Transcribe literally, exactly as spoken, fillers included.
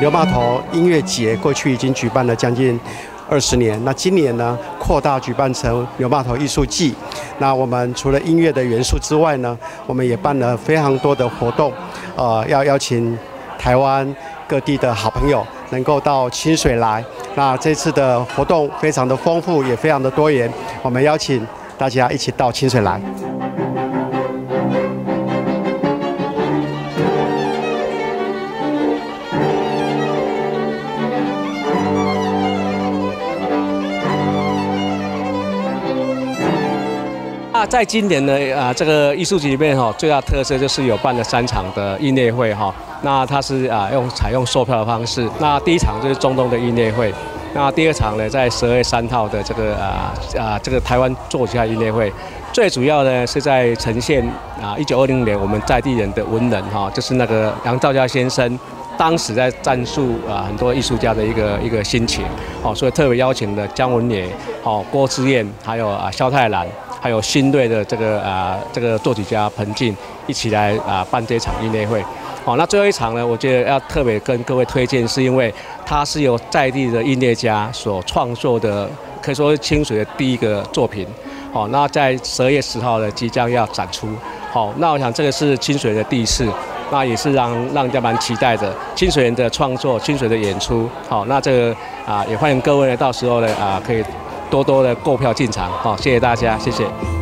牛骂头音乐节过去已经举办了将近二十年，那今年呢扩大举办成牛骂头艺术季。那我们除了音乐的元素之外呢，我们也办了非常多的活动，呃，要邀请台湾各地的好朋友能够到清水来。那这次的活动非常的丰富，也非常的多元，我们邀请大家一起到清水来。 那在今年呢，啊，这个艺术节里面哈，最大特色就是有办了三场的音乐会哈。那它是啊用采用售票的方式。那第一场就是中东的音乐会，那第二场呢在十二月三号的这个啊啊这个台湾作家音乐会。最主要呢是在呈现啊一九二零年我们在地人的文人哈，就是那个杨肇嘉先生。当时在赞述啊很多艺术家的一个一个心情，哦，所以特别邀请了姜文也、哦郭之燕，还有啊萧泰然，还有新锐的这个啊这个作曲家彭进一起来啊办这场音乐会。好，那最后一场呢，我觉得要特别跟各位推荐，是因为它是由在地的音乐家所创作的，可以说是清水的第一个作品。好，那在十二月十号呢即将要展出。好，那我想这个是清水的第一次。那也是让让人家蛮期待的，清水人的创作，清水的演出，好，那这个啊也欢迎各位呢，到时候呢啊可以多多的购票进场，好，谢谢大家，谢谢。